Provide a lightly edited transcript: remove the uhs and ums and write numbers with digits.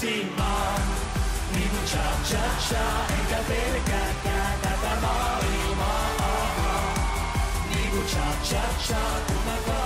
nauttimaan. Niinku cha-cha-cha, eikä pelkääkään tätä maailmaa. Niinku cha-cha-cha, kun mä